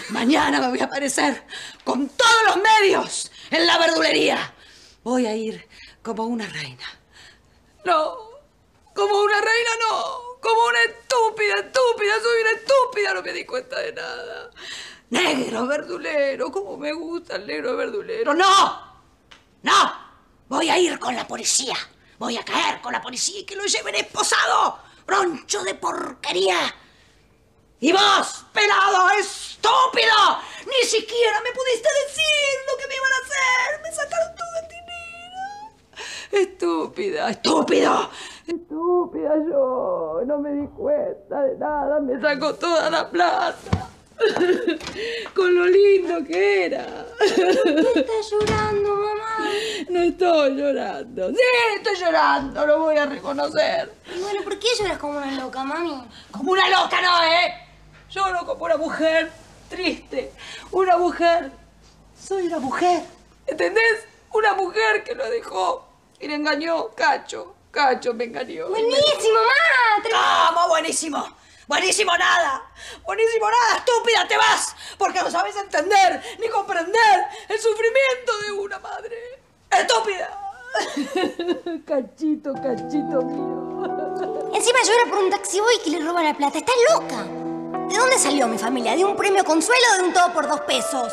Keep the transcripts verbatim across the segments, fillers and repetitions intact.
Mañana me voy a aparecer con todos los medios en la verdulería. Voy a ir como una reina. No, como una reina no. Como una estúpida, estúpida. Soy una estúpida, no me di cuenta de nada. Negro verdulero, como me gusta el negro verdulero. ¡No! ¡No! Voy a ir con la policía. Voy a caer con la policía y que lo lleven esposado. ¡Broncho de porquería! Y vos, pelado, estúpido, ni siquiera me pudiste decir lo que me iban a hacer. Me sacaron todo el dinero. Estúpida, estúpido, estúpida yo. No me di cuenta de nada. Me sacó toda la plata. Con lo lindo que era. ¿Por qué estás llorando, mamá? No estoy llorando. Sí, estoy llorando, lo voy a reconocer. Y bueno, ¿por qué lloras como una loca, mami? Como una loca no, ¿eh? Lloro como una mujer triste. Una mujer. Soy una mujer. ¿Entendés? Una mujer que lo dejó y le engañó. Cacho. Cacho me engañó. ¡Buenísimo, mamá! ¡Vamos, buenísimo! ¡Buenísimo nada! ¡Buenísimo nada! ¡Estúpida, te vas! Porque no sabes entender ni comprender el sufrimiento de una madre. ¡Estúpida! Cachito, cachito mío. Encima llora por un taxi boy que le roba la plata. ¡Estás loca! ¿De dónde salió mi familia? ¿De un premio consuelo o de un todo por dos pesos?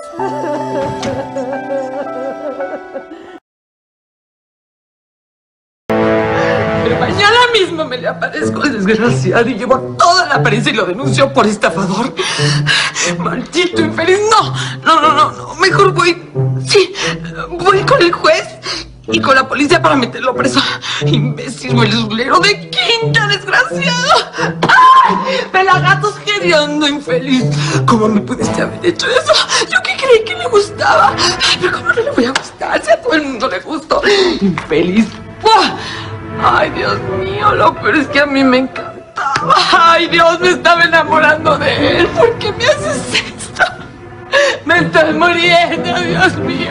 Pero mañana mismo me le aparezco al desgraciado y llevo toda la prensa y lo denuncio por estafador. Maldito infeliz. No, no, no, no, no. Mejor voy... Sí, voy con el juez y con la policía para meterlo preso. Imbécil, huelezulero de quinta, desgraciado. ¡Ay! Pelagatos hediondo, infeliz. ¿Cómo me pudiste haber hecho eso? Yo que creí que le gustaba. Ay, pero ¿cómo no le voy a gustar? Si a todo el mundo le gustó. Infeliz. ¡Buah! Ay, Dios mío, lo peor es que a mí me encantaba. Ay, Dios, me estaba enamorando de él. ¿Por qué me haces esto? Me estoy muriendo, Dios mío.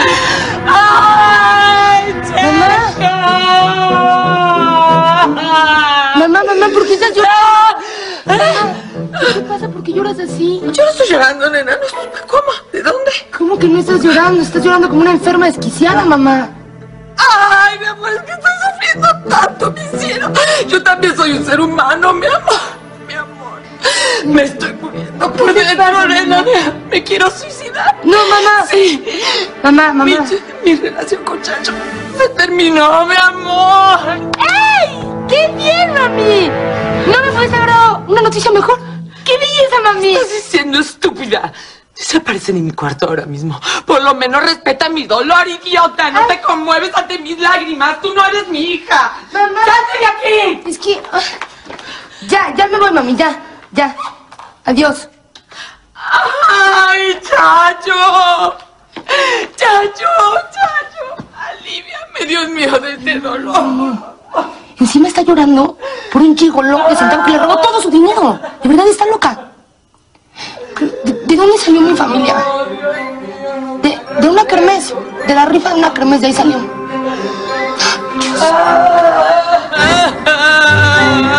¡Ay, chica! Mamá, mamá, ¿por qué estás llorando? ¿Qué te pasa? ¿Por qué lloras así? Yo no estoy llorando, nena. ¿Cómo? ¿De dónde? ¿Cómo que no estás llorando? Estás llorando como una enferma desquiciada, mamá. Ay, mi amor, es que estoy sufriendo tanto, mi cielo. Yo también soy un ser humano, mi amor. Mi amor. Me estoy muriendo por dentro, nena. Me quiero suicidar. No, mamá. Sí. Mamá, mamá. Mi, mi relación con Chacho se terminó, mi amor. ¡Ey! ¡Qué bien, mami! ¿No me puedes dar una noticia mejor? ¡Qué belleza, mami! ¿Qué estás diciendo, estúpida? Desaparecen en mi cuarto ahora mismo. Por lo menos respeta mi dolor, idiota. No Ay. te conmueves ante mis lágrimas. Tú no eres mi hija. Mamá. ¡Salte de aquí! Es que... Uh, ya, ya me voy, mami. Ya, ya. Adiós. ¡Ay, Chacho! ¡Chacho! ¡Chacho! Aliviame, Dios mío, de este dolor. No. Encima está llorando por un gigoló que sentado que le robó todo su dinero. De verdad está loca. ¿De, de dónde salió mi familia? De, de una kermés. De la rifa de una kermés, de ahí salió. Dios.